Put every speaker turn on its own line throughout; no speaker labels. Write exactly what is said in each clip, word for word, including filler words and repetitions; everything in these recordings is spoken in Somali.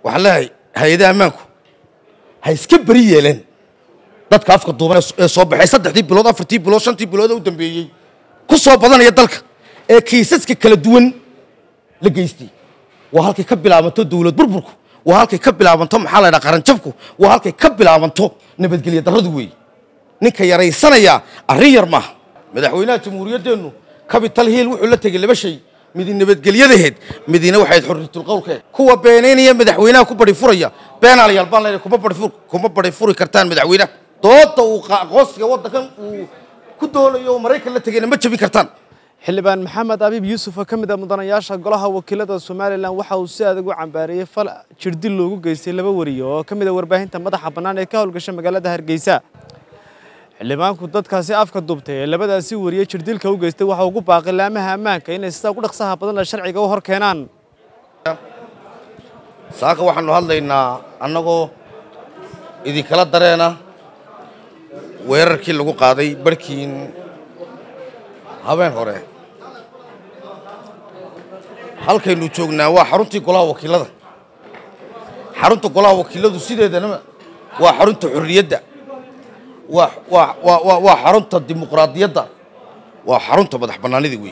waxaa leeyahay hay-adaha ammaanku ha iska beri yeeleen dadka afka duuban ee soo baxay saddexdii bilood afartii bilood shantii bilood u dambeeyey ku soo badanaya dalka ee kiisaska kala duwan la geystay waa halkay ka bilaabanto dawlad burburku waa halkay ka bilaabanto maxaa la yidhaha qaranjabku waa halkay ka bilaabanto nabadgelyo darradu weeye ninka yaraysanaya arrin yar maaha madaxweynaha jamhuuriyaddeennu capital hill wuxuu la tegey laba shay mid nabadgelyadaheed midina waxay xorriyatul qowlkeed kuwa beenaynaya madaxweynaha ku bari furaya beenaalayaal baan leeyahay kuma bari fur kuma bari furi kartaan madaxweynaha dooda uu aqoonsiga waddankan uu ku doolayo Mareykan la tegayna ma jabin kartaan
xildhibaan maxamed abiib yuusuf oo ka mid ah mudanayaasha golaha wakiilada Soomaaliland waxa uu si adag u cambaariyay fal jirdil loogu geystay laba wariyo oo ka mid ah warbaahinta madaxa bannaan ee ka howlgasha magaalada Hargeysa xildhibaanku dadkaasi afka dubtay ee labadaasi wariyo jirdilka u geystay waxa uu ugu baaqay laamaha ammaanka inay sida ugu dhaqsaha badan la sharciga u hor keenaan
saaka waxaanu hadlaynaa annagoo idin kala dareena weerarkii lagu qaaday barkiin habeen hore halkaynu joognaa waa xaruntii golaha wakiilada xarunta golaha wakiiladu sideedana waa xarunta xurriyadda waa waa waa waa xarunta dimuqraadiyadda waa xarunta madax bannaanida weeye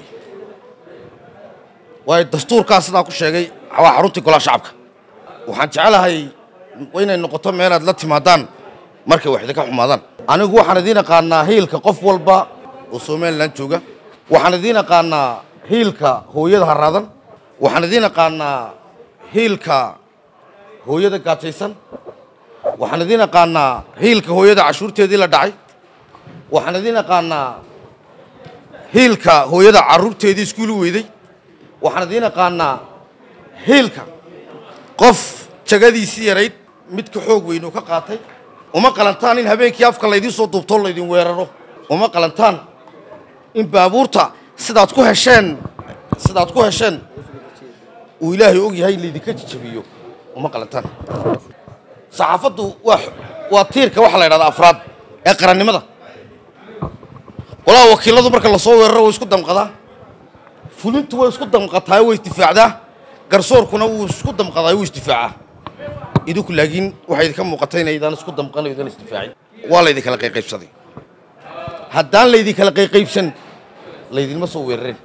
waa dastuurkaas sidaa ku sheegay waa xaruntii golaha shacabka waxaan jecelahay inay noqoto meel aad la timaadaan markay wax idinka xumaadaan anigu waxaan idiin aqaanaa hiilka qof walba oo Soomaaliland jooga waxaan idiin aqaanaa hiilka hooyada haraadan waxaan idiin aqaanaa hiilka hooyada gaajaysan waxaan idiin aqaanaa hiilka hooyada cashuurteedii la dhacay waxaan idiin aqaanaa hiilka hooyada carruurteedii iskuul u weyday waxaan idiin aqaanaa hiilka qof jagadiisii yarayd mid ka xoog weyn oo ka qaatay uma qalantaan in habeenkii afka laydin soo duubtoo laydin weeraro uma qalantaan in baabuurta sidaad ku hesheen sidaad ku hesheen uu ilaahay og yahay in laydinka jajabiyo uma qalantaan saxaafaddu waa waa tiirka waxa la yidhahdaa afraad ee qarannimada golaha wakiiladu marka la soo weeraro way isku damqadaa fulintu way isku damqataa way isdifaacdaa garsoorkuna wuu isku damqadaa wuu isdifaacaa idinku laakiin waxay idinka muuqatay inaydaan isku damqanayo idin isdifaacin waa laydin kala qayqaybsaday haddaan laydin kala qayqaybsan laydinma soo weerareen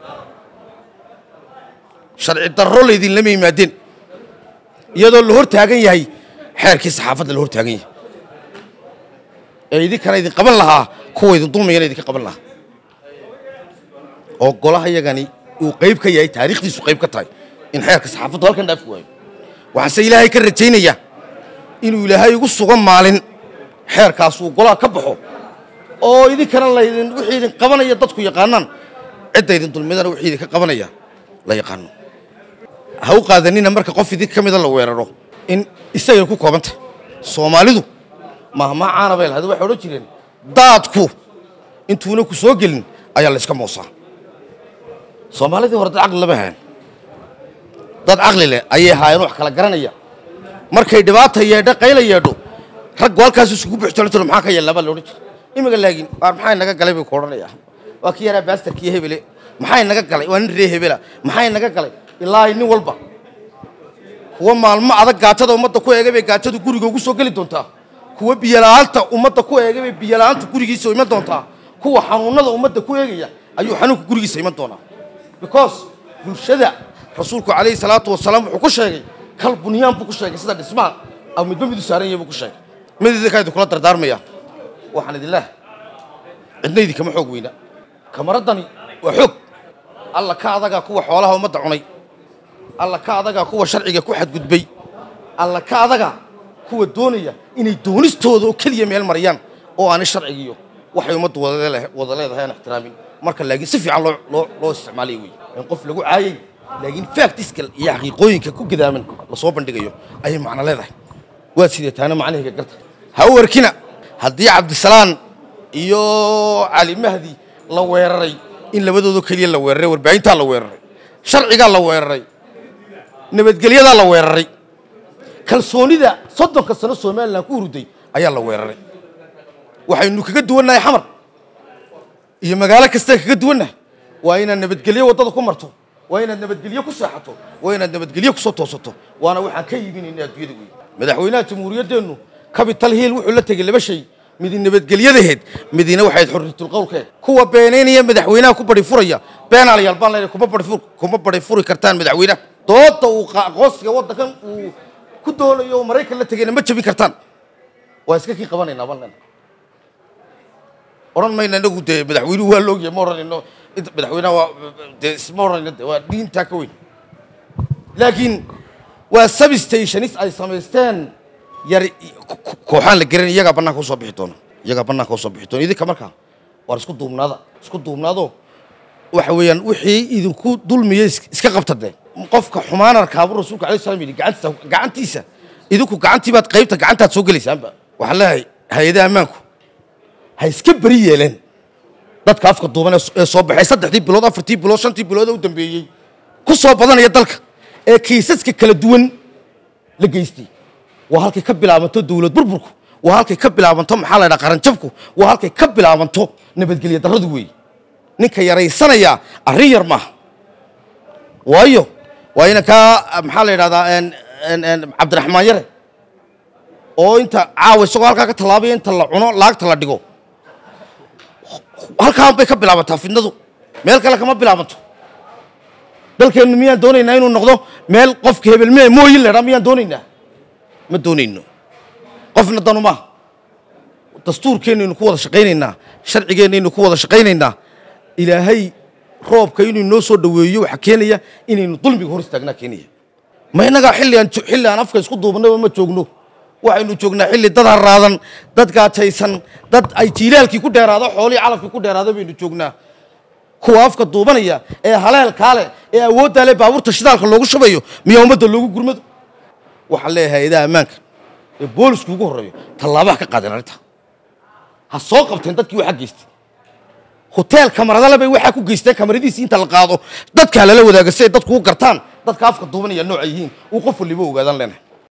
sharci darro laydin lama yimaadeen iyadoo la hor taagan yahay xeerkii saxaafadda la hor taagan yahay ee idinkana idin qaban lahaa kuwa idin dulmayana idinka qaban lahaa oo golaha yagani uu qayb ka yahay taariikhdiisu qayb ka tahay in xeerka saxaafaddu halkan dhaafi waayo waxaase ilaahay ka rajaynayaa inuu ilaahay ugu sugan maalin xeerkaas uu golaha ka baxo oo idinkana laydin wixii idin qabanaya dadku yaqaanaan cidda idin dulmidana wixii idinka qabanaya la yaqaano ha u qaadanina marka qof idin ka mida la weeraro in isagay ku koobanta Soomaalidu mahma caana bay lahayd waxay odhan jireen daadku intuuna ku soo gelin ayaa la iska moosaa Soomaalidii hore dad caqli lama hayn dad caqli leh ayay haayeen wax kala garanaya markay dhibaato yeedho qayla yeedho rag walkaas isugu buuxsan jiro maxaa ka yeelaba la odhan jiray imiga laakiin waar maxay naga galay bay koodhanaya waa kii yara baastarkii hebele maxay naga galay waa nin ree hebela maxay naga galay ilaa nin walba kuwa maalmo adag gaajada ummadda ku eegay bay gaajadu guriga ugu soo geli doontaa kuwa biyalaanta ummadda ku eegay bay biyalaanta gurigiisa iman doontaa kuwa xanuunada ummadda ku eegaya ayuu xanuunka gurigiisa iman doonaa because bulshada rasuulku calayhi salaatu wasalaam wuxuu ku sheegay kal bunyaan buu ku sheegay sida dhismaan ama midba midu saaran yahay buu ku sheegay mid idinka idin kula dardaarmaya waxaan idin leeyahay cidna idinkama xoog weyna kamaradani waa xoog alla ka adaga kuwa xoolaha ummadda cunay alla ka adaga kuwa sharciga ku xadgudbay alla ka adaga kuwa doonaya inay doonistooda oo kaliya meel mariyaan oo aan sharcigiyo waxay ummaddu wada leedahay aan ixtiraamin marka laakiin si fiican loo loo loo isticmaalay way in qof lagu caayay laakiin factiska iyo xaqiiqooyinka ku gidaaman la soo bandhigayo ay macna leedahay waa sidee taana macnaheega garta ha warkina haddii Cabdisalaan iyo Ali Mahdi la weeraray in labadoodu kaliya la weeraray warbaahinta la weeraray sharciga la weeraray nabadgelyada la weeraray kalsoonida soddonka sano Soomaaliland ku hurday ayaa la weeraray waxaynu kaga duwanahay xamar iyo magaalo kasta kaga duwanahay waa inaan nabadgelyo wadada ku marto waa inaad nabadgelyo ku seexato waa inaad nabadgelyo ku soo toosato waana waxaan ka iibinaynaa adduunyada weyn madaxweynaha jamhuuriyaddeenu capital hill wuxuu la tegay laba shay mid nabadgelyadaheed midina waxay xorriyatul qowlkeed kuwa beenaynaya madaxweynaha ku bari furaya beenaalayaal baan leeyahay kuma bari fur kuma bari furi kartaan madaxweynaha doodda uu qoosiga waddankan uu ku doonayo Mareykan la tagayna ma jabin kartaan waa iska kii qabanaynaa baan leeyahay oran mayna nagu de madaxweynuhu waa loogiye ma oranayno madaxweynaha waa de isma oranayno waa diinta ka weyn laakiin waa substationist ay samaysteen yar kooxaan la garan iyaga banaanka u soo bixi doona iyaga banaanka u soo bixi doona idinka markaa war isku duubnaada isku duubnaado waxa weeyaan wixii idinku dulmiyay iska qabtade qofka xumaanarka abu rasuulka kaleey salaam yiri gacantiisa gacantiisa idinku gacantii baad qaybta gacantaad soo galaysaanba waxa leeyahay hay'adaha ammaanku hay iska bari yeeleen dadka afka duuban ee soo baxay saddexdii bilood afartii bilood shantii bilood u dambeeyay ku soo badanaya dalka ee kiisaska kala duwan la geystay waa halkay ka bilaabanto dawlad burburku waa halkay ka bilaabanto maxaa la yiraahdaa qaran jabku waa halkay ka bilaabanto nabadgelyo darradu weey ninka yaraysanaya arrin yar ma waayo waa ina ka maxaa la yiraahdaa en en Cabdiraxmaan Yare oo inta caawa isagoo halka ka talaabay inta la cuno laagta la dhigo halkaan bay ka bilaabataa fidnadu meel kale kama bilaabanto dalkeenu miyaan doonaynaa inuu noqdo meel qofka hebel mee mooyin leeyahay miyaan doonaynaa ma doonayno qofna danu ma dastuurkeenu ku wada shaqeynaynaa sharcigeenu ku wada shaqeynaynaa ilaahay roobka inuu noo soo dhaweeyo waxa keenaya inaynu dulmiga hor istaagnaa keenaya ma inaga xilli aan xilli aan afka isku duubnaba ma joogno waxaynu joognaa xilli dad haraadan dad gaajaysan dad ay jiilaalkii ku dheeraado xoolii calafkii ku dheeraado baynu joognaa kuwa afka duubanaya ee haleel kaale ee awoodda leh baabuurta shidaalka loogu shubayo miyaa ummadda loogu gurmado waxa leeyahay hay'adaha ammaanka ee boolisku ugu horeeyo tallaabaha ka qaadeen arrinta ha soo qabteen dadkii waxa geystay hotel kamarada la bay waxa ku geystay kamaradiisii inta la qaado dadka la wadaagay si dadku u gartaan dadka afka duubanaya nooc yihiin uu qof waliba ogaadan leenahay